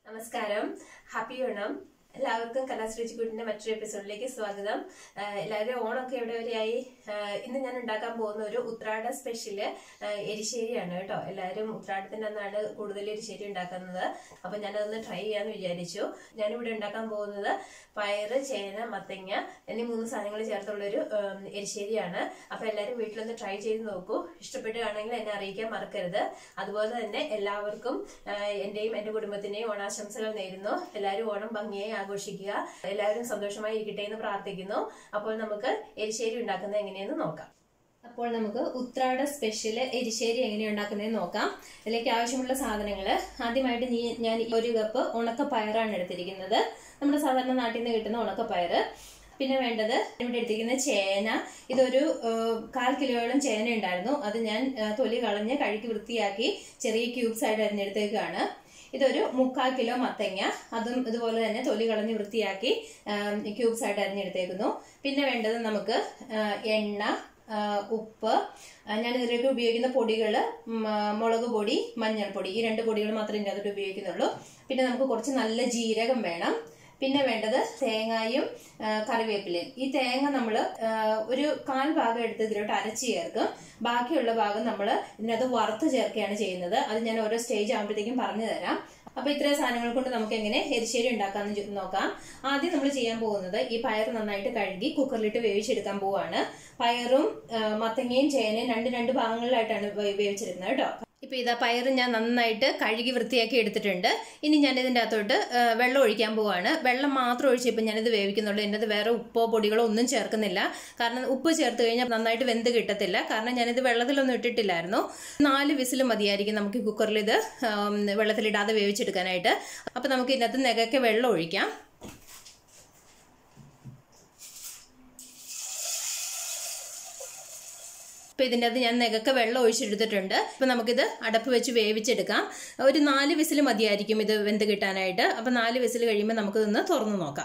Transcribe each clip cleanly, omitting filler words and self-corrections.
നമസ്കാരം, ഹാപ്പി ഓണം. എല്ലാവർക്കും കലാശ്രീജിക്കുട്ടിന്റെ മറ്റൊരു എപ്പിസോഡിലേക്ക് സ്വാഗതം. എല്ലാവരും ഓണമൊക്കെ എവിടെ വരെയായി? ഇന്ന് ഞാൻ ഉണ്ടാക്കാൻ പോകുന്ന ഒരു ഉത്രാട സ്പെഷ്യല് എരിശ്ശേരിയാണ് കേട്ടോ. എല്ലാവരും ഉത്രാടത്തിന്റെ അന്നാണ് കൂടുതൽ എരിശ്ശേരി ഉണ്ടാക്കുന്നത്. അപ്പൊ ഞാനതൊന്ന് ട്രൈ ചെയ്യാന്ന് വിചാരിച്ചു. ഞാനിവിടെ ഉണ്ടാക്കാൻ പോകുന്നത് പയറ്, ചേന, മത്തങ്ങ എന്നീ 3 സാധനങ്ങൾ ചേർത്തുള്ളൊരു എരിശ്ശേരിയാണ്. അപ്പൊ എല്ലാവരും വീട്ടിലൊന്ന് ട്രൈ ചെയ്ത് നോക്കൂ. ഇഷ്ടപ്പെടുകയാണെങ്കിൽ എന്നെ അറിയിക്കാൻ മറക്കരുത്. അതുപോലെ തന്നെ എല്ലാവർക്കും എന്റെയും എന്റെ കുടുംബത്തിന്റെയും ഓണാശംസകൾ നേരുന്നു. എല്ലാവരും ഓണം ഭംഗിയായി ആഘോഷിക്കുക. എല്ലാവരും സന്തോഷമായി ഇരിക്കട്ടെ എന്ന് പ്രാർത്ഥിക്കുന്നു. അപ്പോൾ നമുക്ക് എരിശ്ശേരി ഉണ്ടാക്കുന്നത് എങ്ങനെയെന്ന് നോക്കാം. അപ്പോൾ നമുക്ക് ഉത്രാട സ്പെഷ്യല് എരിശ്ശേരി എങ്ങനെയാണ് ഉണ്ടാക്കുന്നതെന്ന് നോക്കാം. ഇതിലേക്ക് ആവശ്യമുള്ള സാധനങ്ങള് ആദ്യമായിട്ട് ഞാൻ 1 കപ്പ് ഉണക്കപ്പയറാണ് എടുത്തിരിക്കുന്നത്. നമ്മുടെ സാധാരണ നാട്ടിൽ നിന്ന് കിട്ടുന്ന ഉണക്കപ്പയറ്. പിന്നെ വേണ്ടത് ഇവിടെ എടുത്തിരിക്കുന്ന ചേന. ഇതൊരു 1/4 കിലോയോളം ചേന ഉണ്ടായിരുന്നു. അത് ഞാൻ തൊലി കളഞ്ഞ് കഴുകി വൃത്തിയാക്കി ചെറിയ ക്യൂബ്സ് ആയിട്ട് അരിഞ്ഞെടുത്തേക്കാണ്. ഇതൊരു 3/4 കിലോ മത്തങ്ങ. അതും ഇതുപോലെ തന്നെ തൊലി കളഞ്ഞ് വൃത്തിയാക്കി ക്യൂബ്സ് ആയിട്ട് അരിഞ്ഞെടുത്തേക്കുന്നു. പിന്നെ വേണ്ടത് നമുക്ക് എണ്ണ, ഉപ്പ്. ഞാൻ ഇതിലേക്ക് ഉപയോഗിക്കുന്ന പൊടികള് മുളക് പൊടി, മഞ്ഞൾപ്പൊടി. ഈ 2 പൊടികൾ മാത്രമേ ഇതിനകത്തോട്ട് ഉപയോഗിക്കുന്നുള്ളൂ. പിന്നെ നമുക്ക് കുറച്ച് നല്ല ജീരകം വേണം. പിന്നെ വേണ്ടത് തേങ്ങയും കറിവേപ്പിലയും. ഈ തേങ്ങ നമ്മൾ ഒരു 1/4 ഭാഗം എടുത്ത് ഇതിലോട്ട് അരച്ച് ചേർക്കും. ബാക്കിയുള്ള ഭാഗം നമ്മൾ ഇതിനകത്ത് വറുത്ത് ചേർക്കുകയാണ് ചെയ്യുന്നത്. അത് ഞാൻ ഓരോ സ്റ്റേജ് ആകുമ്പോഴത്തേക്കും പറഞ്ഞു തരാം. അപ്പൊ ഇത്രയും സാധനങ്ങൾ കൊണ്ട് നമുക്ക് എങ്ങനെ എരിശ്ശേരി ഉണ്ടാക്കാന്ന് നോക്കാം. ആദ്യം നമ്മൾ ചെയ്യാൻ പോകുന്നത് ഈ പയർ നന്നായിട്ട് കഴുകി കുക്കറിലിട്ട് വേവിച്ചെടുക്കാൻ പോവാണ്. പയറും മത്തങ്ങയും ചേനയും രണ്ട് ഭാഗങ്ങളിലായിട്ടാണ് വേവിച്ചെടുക്കുന്നത് കേട്ടോ. ഇപ്പൊ ഇതാ പയർ ഞാൻ നന്നായിട്ട് കഴുകി വൃത്തിയാക്കി എടുത്തിട്ടുണ്ട്. ഇനി ഞാൻ ഇതിന്റെ അകത്തോട്ട് വെള്ളം ഒഴിക്കാൻ പോവാണ്. വെള്ളം മാത്രം ഒഴിച്ച് ഇപ്പൊ ഞാനിത് വേവിക്കുന്നുള്ളൂ. എൻ്റെ വേറെ ഉപ്പോ പൊടികളോ ഒന്നും ചേർക്കുന്നില്ല. കാരണം ഉപ്പ് ചേർത്ത് കഴിഞ്ഞാൽ നന്നായിട്ട് വെന്ത് കിട്ടത്തില്ല. കാരണം ഞാനിത് വെള്ളത്തിലൊന്നും ഇട്ടിട്ടില്ലായിരുന്നു. 4 വിസിൽ മതിയായിരിക്കും നമുക്ക് കുക്കറിൽ ഇത് വെള്ളത്തിലിടാതെ വേവിച്ചെടുക്കാനായിട്ട്. അപ്പൊ നമുക്ക് ഇതിനകത്ത് നികക്കെ വെള്ളം ഒഴിക്കാം. ഇപ്പൊ ഇതിൻ്റെ അകത്ത് ഞാൻ നികക്കെ വെള്ളം ഒഴിച്ചെടുത്തിട്ടുണ്ട്. ഇപ്പൊ നമുക്കിത് അടപ്പ് വെച്ച് വേവിച്ചെടുക്കാം. ഒരു 4 വിസിൽ മതിയായിരിക്കും ഇത് വെന്ത് കിട്ടാനായിട്ട്. അപ്പൊ 4 വിസിൽ കഴിയുമ്പോൾ നമുക്കിതൊന്ന് തുറന്നു നോക്കാം.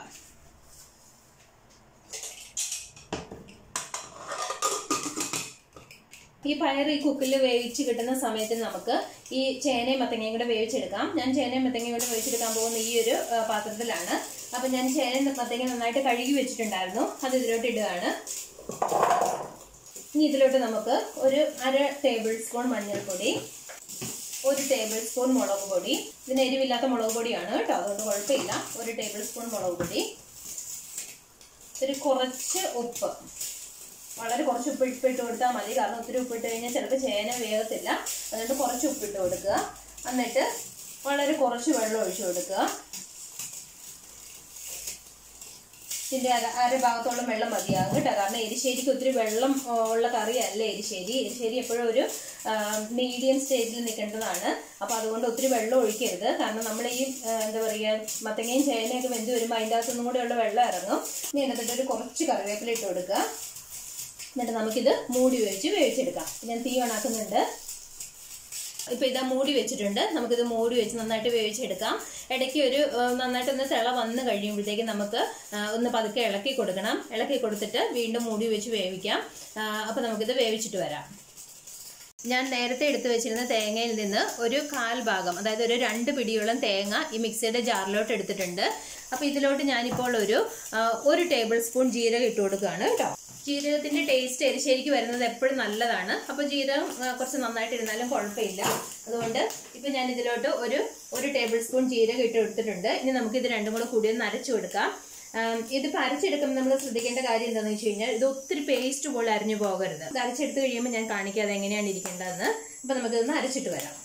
ഈ പയർ ഈ കുക്കറിൽ വേവിച്ച് കിട്ടുന്ന സമയത്ത് നമുക്ക് ഈ ചേനയും മത്തങ്ങയും കൂടെ വേവിച്ചെടുക്കാം. ഞാൻ ചേനയും മത്തങ്ങയും കൂടെ വേവിച്ചെടുക്കാൻ പോകുന്ന ഈ ഒരു പാത്രത്തിലാണ്. അപ്പൊ ഞാൻ ചേനയും മത്തങ്ങ നന്നായിട്ട് കഴുകി വെച്ചിട്ടുണ്ടായിരുന്നു. അത് ഇതിലോട്ട് ഇടുകയാണ്. ഇനി ഇതിലോട്ട് നമുക്ക് ഒരു 1/2 ടേബിൾ സ്പൂൺ മഞ്ഞൾപ്പൊടി, 1 ടേബിൾ സ്പൂൺ മുളക് പൊടി. ഇതിന് എരിവില്ലാത്ത മുളക് പൊടിയാണ് കേട്ടോ, അതുകൊണ്ട് കുഴപ്പമില്ല. 1 ടേബിൾ സ്പൂൺ മുളക് പൊടി, ഒരു കുറച്ച് ഉപ്പ്. വളരെ കുറച്ച് ഉപ്പിട്ട് കൊടുത്താൽ മതി. കാരണം ഒത്തിരി ഉപ്പിട്ട് കഴിഞ്ഞാൽ ചിലപ്പോൾ ചേന വേഗത്തില്ല. അതുകൊണ്ട് കുറച്ച് ഉപ്പിട്ട് കൊടുക്കുക. എന്നിട്ട് വളരെ കുറച്ച് വെള്ളം ഒഴിച്ചു കൊടുക്കുക. ഇതിന്റെ 1/2 ഭാഗത്തോളം വെള്ളം മതിയാകും കേട്ടോ. കാരണം എരിശ്ശേരിക്ക് ഒത്തിരി വെള്ളം ഉള്ള കറിയല്ല എരിശ്ശേരി. എരിശ്ശേരി എപ്പോഴും ഒരു മീഡിയം സ്റ്റേജിൽ നിൽക്കേണ്ടതാണ്. അപ്പൊ അതുകൊണ്ട് ഒത്തിരി വെള്ളം ഒഴിക്കരുത്. കാരണം നമ്മൾ ഈ എന്താ പറയുക, മത്തങ്ങയും ചേനയൊക്കെ വെന്ത് വരുമ്പോൾ അതിൻ്റെ അകത്തൊന്നും കൂടെയുള്ള വെള്ളം ഇറങ്ങും. ഇനി എന്നിട്ട് ഒരു കുറച്ച് കറിവേപ്പില ഇട്ട് കൊടുക്കുക. എന്നിട്ട് നമുക്കിത് മൂടി വെച്ച് വേവിച്ചെടുക്കാം. ഞാൻ തീ ഓണാക്കുന്നുണ്ട്. ഇപ്പൊ ഇതാ മൂടി വെച്ചിട്ടുണ്ട്. നമുക്കിത് മൂടി വെച്ച് നന്നായിട്ട് വേവിച്ചെടുക്കാം. ഇടയ്ക്ക് ഒരു നന്നായിട്ടൊന്ന് തിള വന്ന് കഴിയുമ്പോഴത്തേക്ക് നമുക്ക് ഒന്ന് പതുക്കെ ഇളക്കി കൊടുക്കണം. ഇളക്കി കൊടുത്തിട്ട് വീണ്ടും മൂടി വെച്ച് വേവിക്കാം. അപ്പൊ നമുക്കിത് വേവിച്ചിട്ട് വരാം. ഞാൻ നേരത്തെ എടുത്തു വെച്ചിരുന്ന തേങ്ങയിൽ നിന്ന് ഒരു 1/4 ഭാഗം, അതായത് ഒരു 2 പിടിയോളം തേങ്ങ ഈ മിക്സിയുടെ ജാറിലോട്ട് എടുത്തിട്ടുണ്ട്. അപ്പൊ ഇതിലോട്ട് ഞാനിപ്പോൾ ഒരു ടേബിൾ സ്പൂൺ ജീരകം ഇട്ട് കൊടുക്കുകയാണ് കേട്ടോ. ജീരകത്തിന്റെ ടേസ്റ്റ് എരിശ്ശേരിക്ക് വരുന്നത് എപ്പോഴും നല്ലതാണ്. അപ്പൊ ജീരകം കുറച്ച് നന്നായിട്ട് ഇരുന്നാലും കുഴപ്പമില്ല. അതുകൊണ്ട് ഇപ്പൊ ഞാൻ ഇതിലോട്ട് ഒരു ടേബിൾ സ്പൂൺ ജീരകം ഇട്ട് എടുത്തിട്ടുണ്ട്. ഇനി നമുക്ക് ഇത് രണ്ടും കൂടെ കൂടി ഒന്ന് അരച്ചു കൊടുക്കാം. ഇതിപ്പോൾ അരച്ചെടുക്കുമ്പോൾ നമ്മൾ ശ്രദ്ധിക്കേണ്ട കാര്യം എന്താണെന്ന് വെച്ച് കഴിഞ്ഞാൽ ഇത് ഒത്തിരി പേസ്റ്റ് പോലെ അരിഞ്ഞു പോകരുത്. ഇത് അരച്ചെടുത്ത് കഴിയുമ്പോൾ ഞാൻ കാണിക്കാതെ എങ്ങനെയാണ് ഇരിക്കേണ്ടതെന്ന്. ഇപ്പൊ നമുക്കിതൊന്ന് അരച്ചിട്ട് വരാം.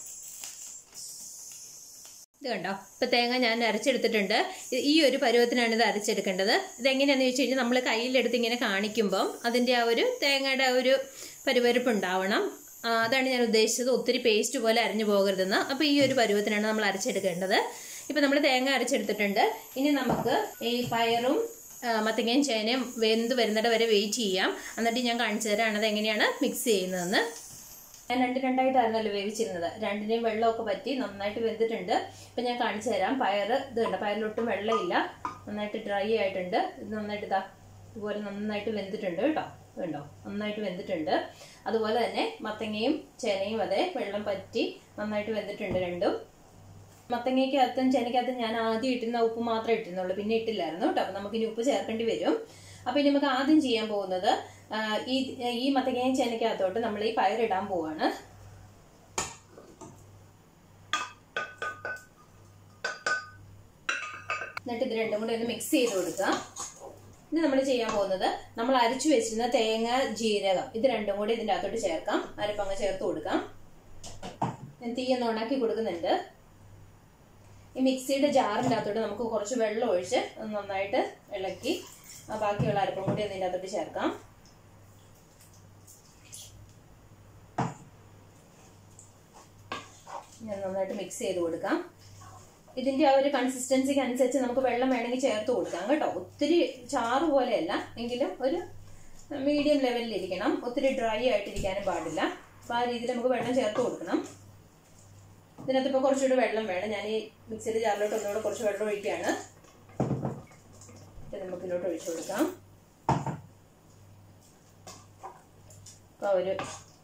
ഇത് കണ്ടോ, ഇപ്പൊ തേങ്ങ ഞാൻ അരച്ചെടുത്തിട്ടുണ്ട്. ഈ ഒരു പരുവത്തിനാണ് ഇത് അരച്ചെടുക്കേണ്ടത്. ഇതെങ്ങനെയാണെന്ന് വെച്ച് കഴിഞ്ഞാൽ നമ്മൾ കയ്യിലെടുത്ത് ഇങ്ങനെ കാണിക്കുമ്പം അതിന്റെ ആ ഒരു തേങ്ങയുടെ ആ ഒരു പരുവരുപ്പ് ഉണ്ടാവണം. അതാണ് ഞാൻ ഉദ്ദേശിച്ചത്. ഒത്തിരി പേസ്റ്റ് പോലെ അരിഞ്ഞു പോകരുതെന്ന്. അപ്പൊ ഈ ഒരു പരുവത്തിനാണ് നമ്മൾ അരച്ചെടുക്കേണ്ടത്. ഇപ്പൊ നമ്മൾ തേങ്ങ അരച്ചെടുത്തിട്ടുണ്ട്. ഇനി നമുക്ക് ഈ പയറും മത്തങ്ങയും ചേനയും വെന്ത് വരുന്നിട വരെ വെയിറ്റ് ചെയ്യാം. എന്നിട്ട് ഞാൻ കാണിച്ചു തരാം അത് എങ്ങനെയാണ് മിക്സ് ചെയ്യുന്നതെന്ന്. ഞാൻ 2-2ആയിട്ടായിരുന്നല്ലോ വേവിച്ചിരുന്നത്. 2നെയും വെള്ളമൊക്കെ പറ്റി നന്നായിട്ട് വെന്തിട്ടുണ്ട്. ഇപ്പൊ ഞാൻ കാണിച്ചു തരാം. പയറ് ഇത് കണ്ടോ, പയറിലൊട്ടും വെള്ളമില്ല, നന്നായിട്ട് ഡ്രൈ ആയിട്ടുണ്ട്. ഇത് നന്നായിട്ട് ഇതുപോലെ നന്നായിട്ട് വെന്തിട്ടുണ്ട് കേട്ടോ. കണ്ടോ, നന്നായിട്ട് വെന്തിട്ടുണ്ട്. അതുപോലെ തന്നെ മത്തങ്ങയും ചേനയും അതെ, വെള്ളം പറ്റി നന്നായിട്ട് വെന്തിട്ടുണ്ട് രണ്ടും. മത്തങ്ങയ്ക്കകത്തും ചെനയ്ക്കകത്തും ഞാൻ ആദ്യം ഇട്ടുന്ന ഉപ്പ് മാത്രമേ ഇട്ടിരുന്നുള്ളൂ, പിന്നെ ഇട്ടില്ലായിരുന്നു കേട്ടോ. അപ്പൊ നമുക്ക് ഇനി ഉപ്പ് ചേർക്കേണ്ടി വരും. അപ്പൊ ഇനി നമുക്ക് ആദ്യം ചെയ്യാൻ പോകുന്നത് ഈ മത്തങ്ങയും ചെനയ്ക്കകത്തോട്ട് നമ്മൾ ഈ പയറിടാൻ പോവാണ്. എന്നിട്ട് ഇത് രണ്ടും കൂടി ഒന്ന് മിക്സ് ചെയ്ത് കൊടുക്കുക. ഇനി നമ്മൾ ചെയ്യാൻ പോകുന്നത് നമ്മൾ അരച്ചു വെച്ചിരുന്ന തേങ്ങ, ജീരകം ഇത് രണ്ടും കൂടി ഇതിൻ്റെ അകത്തോട്ട് ചേർക്കാം. അരപ്പങ്ങ് ചേർത്ത് കൊടുക്കാം. ഞാൻ തീയൊന്ന് ഉണക്കി കൊടുക്കുന്നുണ്ട്. ഈ മിക്സിയുടെ ജാറിൻ്റെ അകത്തോട്ട് നമുക്ക് കുറച്ച് വെള്ളം ഒഴിച്ച് നന്നായിട്ട് ഇളക്കി ബാക്കിയുള്ള അരപ്പും കൂടി അതിൻ്റെ അകത്തോട്ട് ചേർക്കാം. ഞാൻ നന്നായിട്ട് മിക്സ് ചെയ്ത് കൊടുക്കാം. ഇതിന്റെ ആ ഒരു കൺസിസ്റ്റൻസിക്ക് അനുസരിച്ച് നമുക്ക് വെള്ളം വേണമെങ്കിൽ ചേർത്ത് കൊടുക്കാം കേട്ടോ. ഒത്തിരി ചാറ് പോലെയല്ല, എങ്കിലും ഒരു മീഡിയം ലെവലിൽ ഇരിക്കണം. ഒത്തിരി ഡ്രൈ ആയിട്ടിരിക്കാനും പാടില്ല. അപ്പൊ ആ രീതിയിൽ നമുക്ക് വെള്ളം ചേർത്ത് കൊടുക്കണം. ഇതിനകത്ത് ഇപ്പോൾ കുറച്ചുകൂടി വെള്ളം വേണം. ഞാൻ ഈ മിക്സിയുടെ ജാറിലോട്ട് ഒന്നുകൂടെ കുറച്ച് വെള്ളം ഒഴിക്കുകയാണ്. നമുക്ക് ഇതിലോട്ട് ഒഴിച്ചു കൊടുക്കാം. അപ്പോൾ ഒരു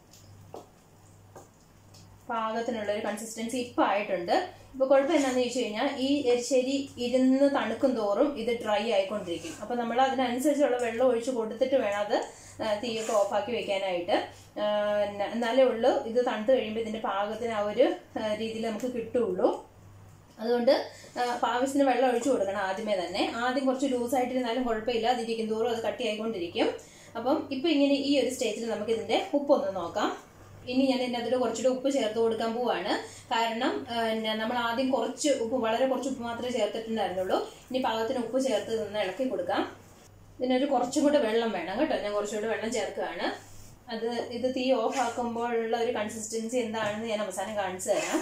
പാകത്തിനുള്ള ഒരു കൺസിസ്റ്റൻസി ഇപ്പം ആയിട്ടുണ്ട്. ഇപ്പോൾ കുഴപ്പം എന്താണെന്ന് ചോദിച്ചു കഴിഞ്ഞാൽ ഈ എരിശ്ശേരി ഇരുന്ന് തണുക്കും തോറും ഇത് ഡ്രൈ ആയിക്കൊണ്ടിരിക്കും. അപ്പോൾ നമ്മൾ അതിനനുസരിച്ചുള്ള വെള്ളം ഒഴിച്ച് കൊടുത്തിട്ട് വേണം അത് തീയൊക്കെ ഓഫാക്കി വെക്കാനായിട്ട്. എന്നാലേ ഉള്ളൂ ഇത് തണുത്ത് കഴിയുമ്പോൾ ഇതിൻ്റെ പാകത്തിന് ആ ഒരു രീതിയിൽ നമുക്ക് കിട്ടുള്ളൂ. അതുകൊണ്ട് ആവശ്യത്തിന് വെള്ളം ഒഴിച്ചു കൊടുക്കണം ആദ്യമേ തന്നെ. ആദ്യം കുറച്ച് ലൂസായിട്ടിരുന്നാലും കുഴപ്പമില്ല, അതിരിക്കും തോറും അത് കട്ടിയായിക്കൊണ്ടിരിക്കും. അപ്പം ഇപ്പം ഇങ്ങനെ ഈ ഒരു സ്റ്റേജിൽ നമുക്ക് ഇതിൻ്റെ ഉപ്പൊന്ന് നോക്കാം. ഇനി ഞാൻ ഇതിൻ്റെ അതിൽ കുറച്ചുകൂടി ഉപ്പ് ചേർത്ത് കൊടുക്കാൻ പോവാണ്. കാരണം നമ്മൾ ആദ്യം കുറച്ച് ഉപ്പ്, വളരെ കുറച്ച് ഉപ്പ് മാത്രമേ ചേർത്തിട്ടുണ്ടായിരുന്നുള്ളൂ. ഇനി പാകത്തിന് ഉപ്പ് ചേർത്ത് നിന്ന് ഇളക്കി കൊടുക്കാം. ഇതിനൊരു കുറച്ചും കൂടെ വെള്ളം വേണം കേട്ടോ. ഞാൻ കുറച്ചുകൂടി വെള്ളം ചേർക്കുകയാണ്. ഇത് തീ ഓഫ് ആക്കുമ്പോഴുള്ള ഒരു കൺസിസ്റ്റൻസി എന്താണെന്ന് ഞാൻ അവസാനം കാണിച്ചു തരാം.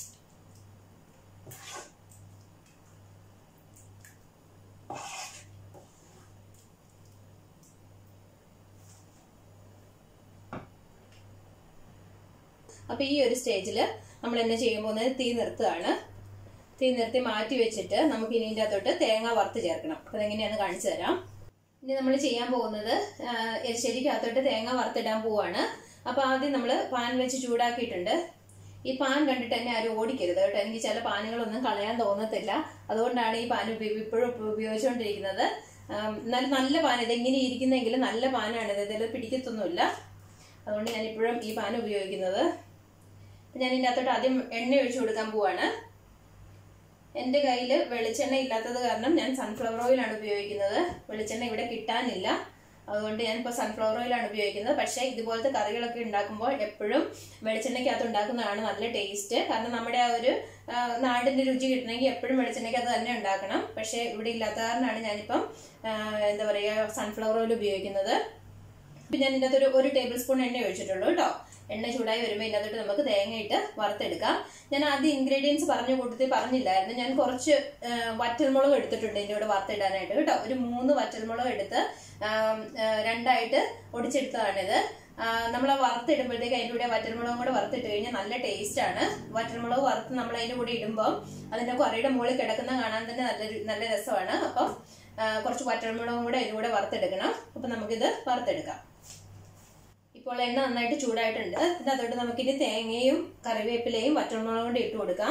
അപ്പൊ ഈ ഒരു സ്റ്റേജിൽ നമ്മൾ എന്നെ ചെയ്യാൻ പോകുന്നത് തീ നിർത്തുകയാണ്. തീ നിർത്തി മാറ്റി വെച്ചിട്ട് നമുക്ക് ഇനി ഇതിൻ്റെ അകത്തോട്ട് തേങ്ങ വറുത്ത് ചേർക്കണം. അപ്പൊ അതെങ്ങനെയാണെന്ന് കാണിച്ചു തരാം. ഇനി നമ്മൾ ചെയ്യാൻ പോകുന്നത് എരിശ്ശേരിക്കകത്തോട്ട് തേങ്ങ വറുത്തിടാൻ പോവാണ്. അപ്പൊ ആദ്യം നമ്മൾ പാൻ വെച്ച് ചൂടാക്കിയിട്ടുണ്ട്. ഈ പാൻ കണ്ടിട്ട് തന്നെ ആരും ഓടിക്കരുത് കേട്ടോ. എനിക്ക് ചില പാനുകളൊന്നും കളയാൻ തോന്നത്തില്ല. അതുകൊണ്ടാണ് ഈ പാൻ ഇപ്പോഴും ഉപയോഗിച്ചുകൊണ്ടിരിക്കുന്നത്. നല്ല പാൻ, ഇതെങ്ങനെ ഇരിക്കുന്നെങ്കിലും നല്ല പാനാണിത്. ഇതിൽ പിടിക്കത്തൊന്നുമില്ല. അതുകൊണ്ട് ഞാനിപ്പോഴും ഈ പാൻ ഉപയോഗിക്കുന്നത്. ഞാൻ ഇതിൻ്റെ അകത്തോട്ട് ആദ്യം എണ്ണ ഒഴിച്ചു കൊടുക്കാൻ പോവാണ്. എൻ്റെ കയ്യിൽ വെളിച്ചെണ്ണ ഇല്ലാത്തത് കാരണം ഞാൻ സൺഫ്ലവർ ഓയിലാണ് ഉപയോഗിക്കുന്നത്. വെളിച്ചെണ്ണ ഇവിടെ കിട്ടാനില്ല, അതുകൊണ്ട് ഞാനിപ്പോൾ സൺഫ്ലവർ ഓയിലാണ് ഉപയോഗിക്കുന്നത്. പക്ഷേ ഇതുപോലത്തെ കറികളൊക്കെ ഉണ്ടാക്കുമ്പോൾ എപ്പോഴും വെളിച്ചെണ്ണയ്ക്കകത്ത് ഉണ്ടാക്കുന്നതാണ് നല്ല ടേസ്റ്റ്. കാരണം നമ്മുടെ ആ ഒരു നാടിൻ്റെ രുചി കിട്ടണമെങ്കിൽ എപ്പോഴും വെളിച്ചെണ്ണയ്ക്കകത്ത് തന്നെ ഉണ്ടാക്കണം. പക്ഷേ ഇവിടെ ഇല്ലാത്ത കാരണമാണ് ഞാനിപ്പം എന്താ പറയുക സൺഫ്ലവർ ഓയിൽ ഉപയോഗിക്കുന്നത്. ഇപ്പം ഞാൻ ഇതിൻ്റെ അകത്തൊരു 1 ടേബിൾ സ്പൂൺ എണ്ണ ഒഴിച്ചിട്ടുള്ളൂ കേട്ടോ. എണ്ണ ചൂടായി വരുമ്പോൾ ഇതിനകത്തോട്ട് നമുക്ക് തേങ്ങയിട്ട് വറുത്തെടുക്കാം. ഞാൻ ആദ്യം ഇൻഗ്രീഡിയൻസ് പറഞ്ഞ കൂട്ടത്തിൽ പറഞ്ഞില്ലായിരുന്നു. ഞാൻ കുറച്ച് വറ്റൽമുളക് എടുത്തിട്ടുണ്ട് ഇതിൻ്റെ കൂടെ വറുത്തിടാനായിട്ട് കേട്ടോ. ഒരു 3 വറ്റൽമുളക് എടുത്ത് 2ആയിട്ട് ഒടിച്ചെടുത്തതാണിത്. നമ്മൾ വറുത്തിടുമ്പോഴത്തേക്ക് അതിൻ്റെ കൂടെ വറ്റൽമുളകും കൂടെ വറുത്തിട്ട് കഴിഞ്ഞാൽ നല്ല ടേസ്റ്റ് ആണ്. വറ്റൽമുളക് വറുത്ത് നമ്മൾ അതിൻ്റെ കൂടെ ഇടുമ്പോൾ അതിൻ്റെ കറിയുടെ മുകളിൽ കിടക്കുന്ന കാണാൻ തന്നെ നല്ല രസമാണ്. അപ്പം കുറച്ച് വറ്റൽമുളകും കൂടെ അതിൻ്റെ കൂടെ വറുത്തെടുക്കണം. അപ്പം നമുക്കിത് വറുത്തെടുക്കാം. ഇപ്പോൾ എണ്ണ നന്നായിട്ട് ചൂടായിട്ടുണ്ട്. ഇതിനകത്തോട്ട് നമുക്കിനി തേങ്ങയും കറിവേപ്പിലയും വറ്റൽമുളകും കൊണ്ട് ഇട്ട് കൊടുക്കാം.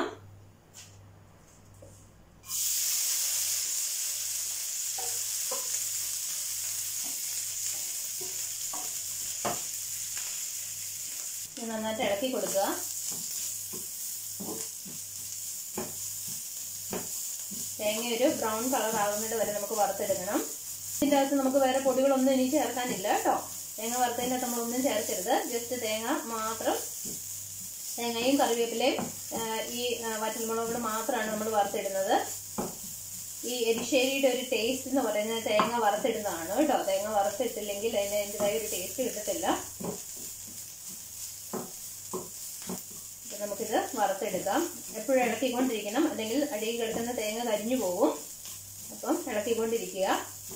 നന്നായിട്ട് ഇളക്കി കൊടുക്കുക. തേങ്ങ ഒരു ബ്രൗൺ കളർ ആകുന്നത് വരെ നമുക്ക് വറുത്തെടുക്കണം. ഇതിൻ്റെ അകത്ത് നമുക്ക് വേറെ പൊടികളൊന്നും ഇനി ചേർക്കാനില്ല കേട്ടോ. തേങ്ങ വറുത്തതിനകത്ത് നമ്മളൊന്നും ചേർക്കരുത്. ജസ്റ്റ് തേങ്ങ മാത്രം, തേങ്ങയും കറിവേപ്പിലയും ഈ വറ്റൽമുളകുകൾ മാത്രമാണ് നമ്മൾ വറുത്തിടുന്നത്. ഈ എരിശ്ശേരിയുടെ ഒരു ടേസ്റ്റ് എന്ന് പറയുന്നത് തേങ്ങ വറുത്തിടുന്നതാണ് കേട്ടോ. തേങ്ങ വറുത്തിട്ടില്ലെങ്കിൽ അതിന് അതിൻ്റെതായ ഒരു ടേസ്റ്റ് കിട്ടത്തില്ല. നമുക്കിത് വറുത്തെടുക്കാം. എപ്പോഴും ഇളക്കിക്കൊണ്ടിരിക്കണം, അല്ലെങ്കിൽ അടിയിൽ കിടക്കുന്ന തേങ്ങ കരിഞ്ഞു പോകും. അപ്പം ഇളക്കിക്കൊണ്ടിരിക്കുക.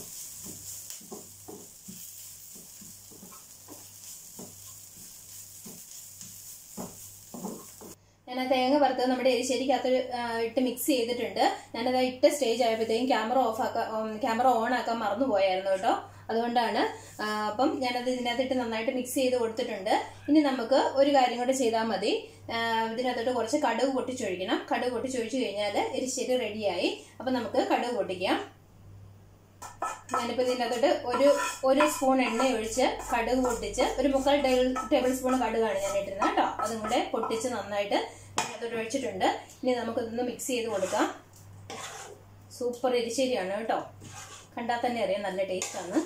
ഞാൻ തേങ്ങ വറുത്തത് നമ്മുടെ എരിശ്ശേരിക്കകത്ത് ഇട്ട് മിക്സ് ചെയ്തിട്ടുണ്ട്. ഞാനത് ഇട്ട സ്റ്റേജ് ആയപ്പോഴത്തേക്കും ക്യാമറ ഓൺ ആക്കാൻ മറന്നുപോയായിരുന്നു കേട്ടോ. അതുകൊണ്ടാണ്. അപ്പം ഞാനത് ഇതിനകത്തിട്ട് നന്നായിട്ട് മിക്സ് ചെയ്ത് കൊടുത്തിട്ടുണ്ട്. ഇനി നമുക്ക് ഒരു കാര്യം കൂടെ ചെയ്താൽ മതി. ഇതിനകത്തോട്ട് കുറച്ച് കടുക് പൊട്ടിച്ചൊഴിക്കണം. കടുക് പൊട്ടിച്ചൊഴിച്ചു കഴിഞ്ഞാൽ എരിശ്ശേരി റെഡിയായി. അപ്പം നമുക്ക് കടുക് പൊട്ടിക്കാം. ഞാനിപ്പോൾ ഇതിനകത്തോട്ട് ഒരു സ്പൂൺ എണ്ണ ഒഴിച്ച് കടുക് പൊട്ടിച്ച് ഒരു 3/4 ടേബിൾ സ്പൂൺ കടുകാണ് ഞാൻ ഇട്ടിരുന്നത് കേട്ടോ. അതും കൂടെ പൊട്ടിച്ച് നന്നായിട്ട് ഇതിനകത്തോട്ട് ഒഴിച്ചിട്ടുണ്ട്. ഇനി നമുക്കിതൊന്ന് മിക്സ് ചെയ്ത് കൊടുക്കാം. സൂപ്പർ എരിശ്ശേരിയാണ് കേട്ടോ. കണ്ടാൽ തന്നെ അറിയാം നല്ല ടേസ്റ്റാണ്.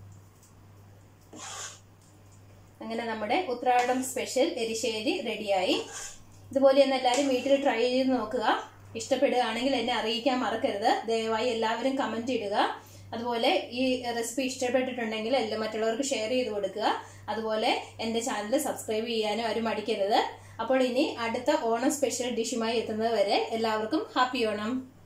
അങ്ങനെ നമ്മുടെ ഉത്രാടം സ്പെഷ്യൽ എരിശ്ശേരി റെഡിയായി. ഇതുപോലെ ഒന്ന് എല്ലാവരും വീട്ടിൽ ട്രൈ ചെയ്ത് നോക്കുക. ഇഷ്ടപ്പെടുകയാണെങ്കിൽ എന്നെ അറിയിക്കാൻ മറക്കരുത്. ദയവായി എല്ലാവരും കമന്റ് ഇടുക. അതുപോലെ ഈ റെസിപ്പി ഇഷ്ടപ്പെട്ടിട്ടുണ്ടെങ്കിൽ മറ്റുള്ളവർക്ക് ഷെയർ ചെയ്ത് കൊടുക്കുക. അതുപോലെ എൻ്റെ ചാനൽ സബ്സ്ക്രൈബ് ചെയ്യാനും ആരും മടിക്കരുത്. അപ്പോൾ ഇനി അടുത്ത ഓണം സ്പെഷ്യൽ ഡിഷുമായി എത്തുന്നത് വരെ എല്ലാവർക്കും ഹാപ്പി ഓണം.